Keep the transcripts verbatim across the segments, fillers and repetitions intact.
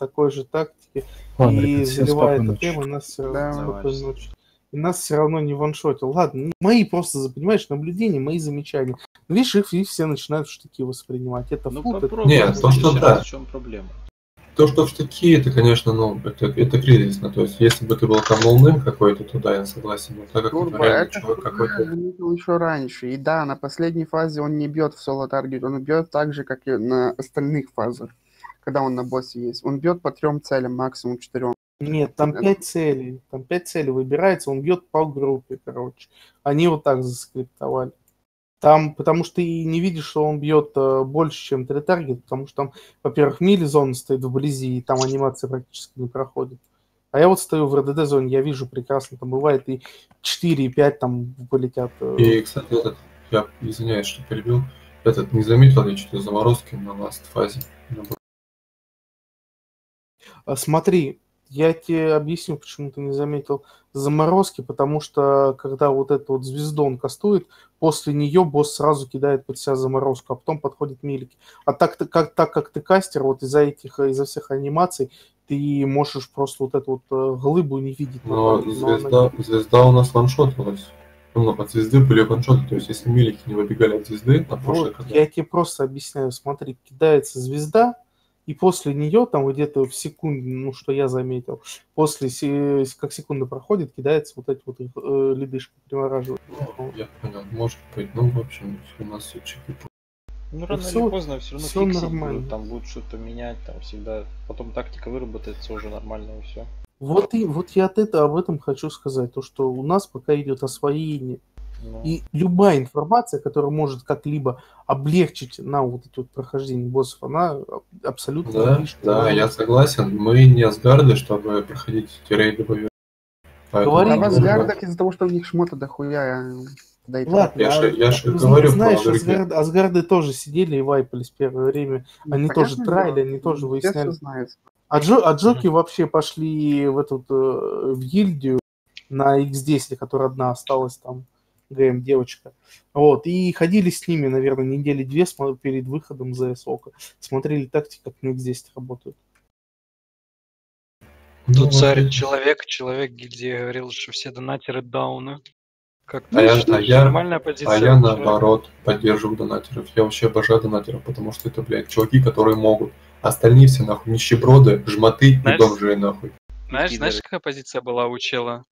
такой же тактике. Ладно, И ребят, всем заливая спокойной эту тему, ночи. нас все Да, равно давай. спокойной ночи. И нас все равно не ваншотил. Ладно, ну, мои просто, понимаешь, наблюдения, мои замечания. Ну, видишь, их, их все начинают в штыки воспринимать. Это Ну фут, это... попробуй. Нет, то, что да. В чем проблема? То, что в штыки, это, конечно, ну, это, это кризисно. То есть, если бы ты был там ноунейм какой-то, то да, я согласен. Но так как Турбо, это реально это человек какой-то... я заметил еще раньше. И да, на последней фазе он не бьет в соло таргет, он бьет так же, как и на остальных фазах, когда он на боссе есть. Он бьет по трем целям, максимум четырем. Нет, там пять целей. Там пять целей выбирается, он бьет по группе, короче. Они вот так заскриптовали. Там, потому что ты не видишь, что он бьет э, больше, чем три таргета, потому что там, во-первых, мили-зона стоит вблизи, и там анимация практически не проходит. А я вот стою в РДД-зоне, я вижу прекрасно, там бывает и четыре, и пять там полетят. Э. И, кстати, этот, я извиняюсь, что перебил, этот, не заметил я что-то заморозки на ласт фазе. А, смотри, я тебе объясню, почему ты не заметил заморозки, потому что когда вот эту вот звезду он кастует, после нее босс сразу кидает под себя заморозку, а потом подходит милики. А так, ты, как, так как ты кастер, вот из-за этих, из-за всех анимаций, ты можешь просто вот эту вот э, глыбу не видеть. Но, но звезда, она... звезда у нас ваншотилась. Ну, от звезды были ваншоты, то есть если милики не выбегали от звезды, на прошлой Вот, я тебе просто объясняю, смотри, кидается звезда, и после нее, там где-то в секунду, ну, что я заметил, после, как секунда проходит, кидается вот эти вот э, ледышки, примораживают. Ну, я понял, может быть. Ну, в общем, у нас все чики. Ну, рано всё- или поздно все равно всё фиксить нормально. будут, там будут что-то менять, там всегда. Потом тактика выработается уже нормально и все. Вот и вот я от этого, об этом хочу сказать, то, что у нас пока идет освоение. Ну, И любая информация, которая может как-либо облегчить нам вот это вот прохождение боссов, она абсолютно Да, лишняя. да, я согласен. Мы не асгарды, чтобы проходить эти рейдовые. Поэтому, Говори, Там да. Асгардах из-за того, что у них шмота дохуя. Да и Ладно, Я а- же- я же ну, говорю знаешь, про других. Асгард- Асгарды тоже сидели и вайпались первое время. Ну, Они понятное тоже дело, трайли, они тоже все выясняли. всё знают. А, Джо, а Джоки вообще пошли в эту в гильдию на икс десять, которая одна осталась там, ГМ девочка. Вот, и ходили с ними, наверное, недели две смо- перед выходом за СОКа. Смотрели тактики, как на икс десять работают. Ну, Тут царь вот. человек, человек гильдии говорил, что все донатеры дауны. Как А ты я, а считаешь, я, нормальная а позиция я человека? наоборот поддерживаю донатеров. Я вообще обожаю донатеров, потому что это, блядь, чуваки, которые могут. Остальные все нахуй нищеброды, жмоты и Знаешь- бомжи нахуй. Знаешь, Пидоры. знаешь, какая позиция была у чела?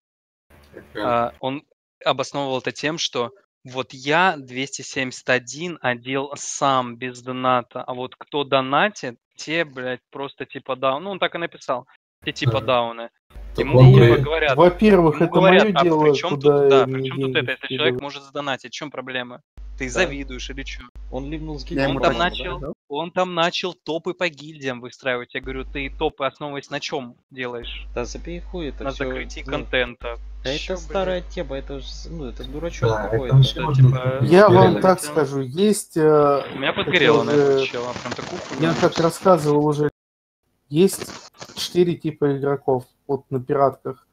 А, он обосновывал это тем, что вот я двести семьдесят один одел сам без доната, а вот кто донатит, те, блядь, просто типа даун. Ну, он так и написал. Те типа Да. дауны. Так Ему он, типа блядь, говорят, Во-первых, ему это говорят, мое а дело, при чем куда тут, да, мне при чем тут деньги это, если скидывать. человек может задонатить, в чем проблема? Ты завидуешь или что? он ливнул с Я гильдии, ему Он там так по-моему, начал, да? он там начал топы по гильдиям выстраивать. Я говорю, ты топы основываясь на чем делаешь? Да забей хуй, это На всё, закрытии ну, контента. да Чё, это блядь? старая тема, это же, ну, это дурачок Да, это какой-то. вообще Это, можно- типа, Я ну, вам реально, так хотя- скажу, есть... э, У меня как я подгорело на этого уже- чела. Прям такую хуйню Я как нес. рассказывал уже, есть четыре типа игроков вот на пиратках.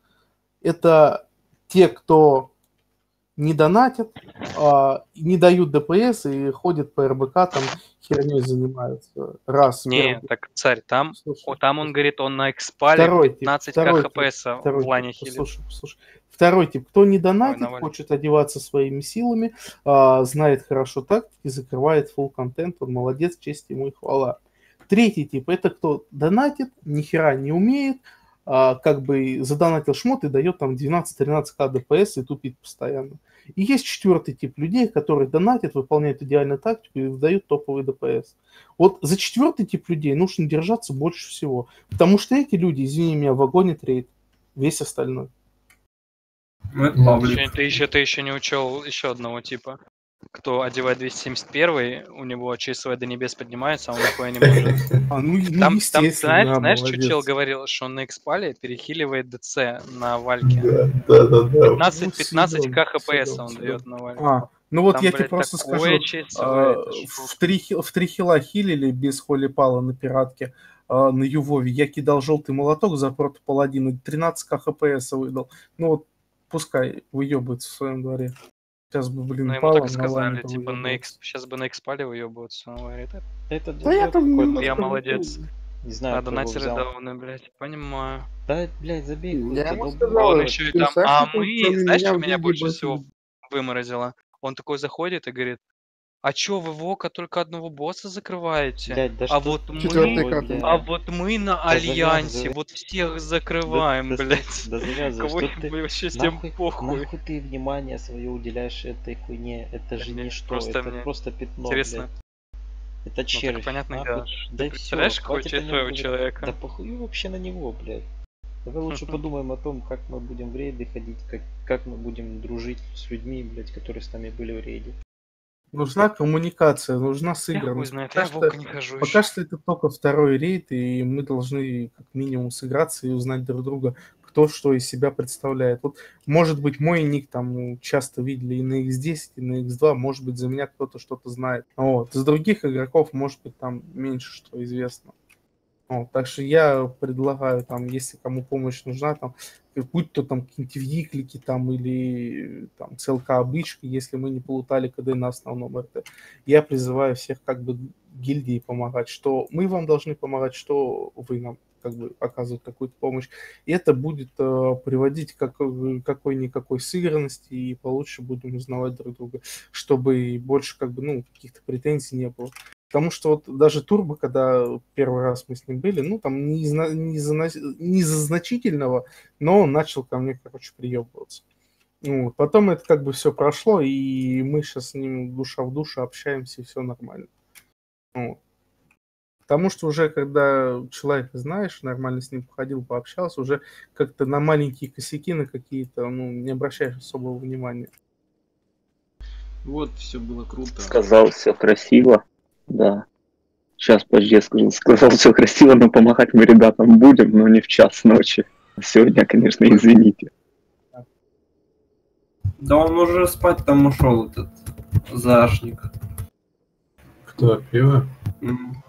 Это те, кто не донатят, а, не дают ДПС и ходят по РБК, там херней занимаются. Раз. Не, первый. так, царь, там, Послушай, о, там он говорит, он на экспале Второй тип, пятнадцать второй тип, КХПС второй в лане тип, хилит. послушай, послушай. Второй тип, кто не донатит, Наваль. хочет одеваться своими силами, а, знает хорошо тактики, закрывает full контент, он молодец, честь ему и хвала. Третий тип, это кто донатит, ни хера не умеет, а, как бы задонатил шмот и дает там двенадцать-тринадцать ка ДПС и тупит постоянно. И есть четвертый тип людей, которые донатят, выполняют идеальную тактику и выдают топовый ДПС. Вот за четвертый тип людей нужно держаться больше всего, потому что эти люди, извини меня, вагонят рейд, весь остальной. Ну, это Ну, паблик. Еще- Ты еще, ты еще не учел еще одного типа. Кто одевает двести семьдесят один, у него ЧСВ до небес поднимается, а он такое не может. А, ну, ну, Там, там естественно, знаешь, да, знаешь, что молодец. чел говорил, что он на экспале перехиливает ДЦ на вальке. Да, да, да, да. пятнадцать пятнадцать Сидон, КХПС Сидон, он Сидон. дает на вальке. А, ну вот Там, я тебе блядь, просто такое скажу, ЧСВ, а, это ж в, три, хи- в три хила хилили без холипала на пиратке а, на Ювове. Я кидал желтый молоток за проту паладина, тринадцать КХПС выдал. Ну вот пускай выебывается в своем дворе. Сейчас бы, блин, Ну, ему пало, так и на сказали, лане-то типа, на выебывается. экс... сейчас бы на экспале выебываться. Он говорит, Это Да я дурачок там какой-то. немножко Я молодец. Не знаю, А кто его донатеры взял. дауны, блядь, понимаю. Да, блядь, забей хуй, Я ты ему долб- А сказал, он Ой, еще и ты там, представляешь, а что мы, кроме знаешь, меня что в меня гильдии больше больше всего нет. выморозило? Он такой заходит и говорит, а чё вы в Око только одного босса закрываете? Блядь, да А что вот с Четвертый мы, тобой, катан. а блядь? вот мы на Да Альянсе завязывай. вот всех Да, закрываем, да, с- блядь. да завязывай, Кого что ты... вообще всем Нахуй, похуй. нахуй ты внимание свое уделяешь этой хуйне? Это Да же мне ничто, просто это мне просто пятно, интересно. блядь. Это Ну так червь, понятное нахуй. дело, что Да ты и все, представляешь, какую хватит о часть нем своего говорить. Да человека? похуй вообще на него, блядь. Давай лучше подумаем о том, как мы будем в рейды ходить, как, как мы будем дружить с людьми, блядь, которые с нами были в рейде. Нужна коммуникация, нужна Я хуй сыгранность. знает, Пока я в что, Око не хожу пока еще. что это только второй рейд, и мы должны как минимум сыграться и узнать друг друга, кто что из себя представляет. Вот, может быть, мой ник там часто видели и на икс десять, и на икс два, может быть, за меня кто-то что-то знает. Вот. Из других игроков, может быть, там меньше что известно. Вот, так что я предлагаю, там, если кому помощь нужна, там, будь то там какие-нибудь виклики там, или там ЦЛК обычка, если мы не плутали КД на основном РТ, я призываю всех как бы гильдии помогать, что мы вам должны помогать, что вы нам как бы оказывать какую-то помощь. И это будет э, приводить к какой- какой-никакой сыгранности, и получше будем узнавать друг друга, чтобы больше как бы, ну, каких-то претензий не было. Потому что вот даже Турбо, когда первый раз мы с ним были, ну, там не, зна- не, за, не за значительного, но он начал ко мне, короче, приебываться. Ну, потом это как бы все прошло, и мы сейчас с ним душа в душу общаемся, и все нормально. Вот. Потому что уже когда человека знаешь, нормально с ним походил, пообщался, уже как-то на маленькие косяки, на какие-то, ну, не обращаешь особого внимания. Вот, все было круто. Сказал все красиво, да. Сейчас, подожди, я скажу. Сказал все красиво, но помогать мы ребятам будем, но не в час ночи. Сегодня, конечно, извините. Да он уже спать там ушел, этот Зашник. Кто, пиво? М.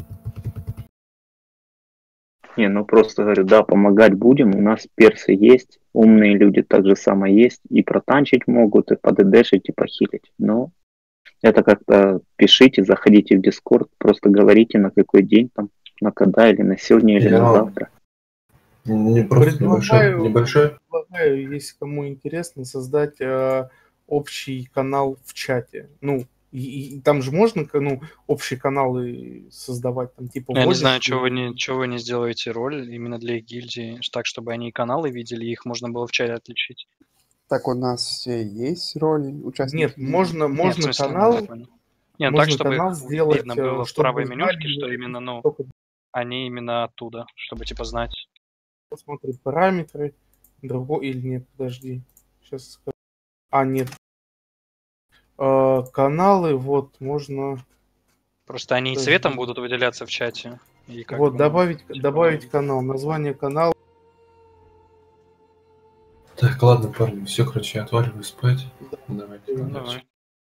Не, ну просто говорю, да, помогать будем. У нас персы есть, умные люди так же само есть. И протанчить могут, и поддешить, и похилить. Но это как-то пишите, заходите в Дискорд, просто говорите, на какой день там, на когда, или на сегодня, или Я- на завтра. Не просто небольшой, Предлагаю, небольшой. предлагаю, если кому интересно, создать э, общий канал в чате. Ну, и, и там же можно, ну, общие каналы создавать, там, типа, Я не вводишь знаю, чего вы и- не, чего вы не сделаете роль именно для их гильдии, так, чтобы они и каналы видели, и их можно было в чате отличить. Так у нас все есть роли участников. Нет, можно, Нет, в можно смысле, канал, я понял. Не, ну можно так, чтобы канал сделать, видно э, было в чтобы правой менюшке, знали, что именно, ну, только они именно оттуда, чтобы, типа, знать. посмотреть параметры, другой или нет, подожди, сейчас скажу. А, нет. Э, каналы, вот, можно, Просто они и Подожди. цветом будут выделяться в чате. И как вот, бы, ну, добавить, типа, добавить канал, название канала. Так, ладно, парни, все, короче, я отваливаю спать. Давайте, ну, удачи. давай.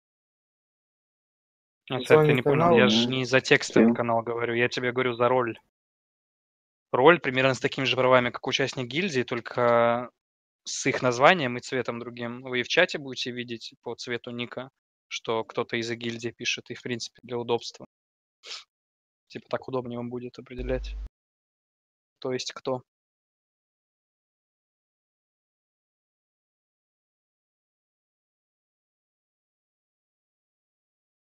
А, кстати, ты Название не понял, канала, я же ну, не за текстовый всё. канал говорю, я тебе говорю за роль. Роль примерно с такими же правами, как участник гильдии, только с их названием и цветом другим. Вы и в чате будете видеть по цвету ника, что кто-то из гильдии пишет, и в принципе для удобства. Типа так удобнее вам будет определять, кто есть кто.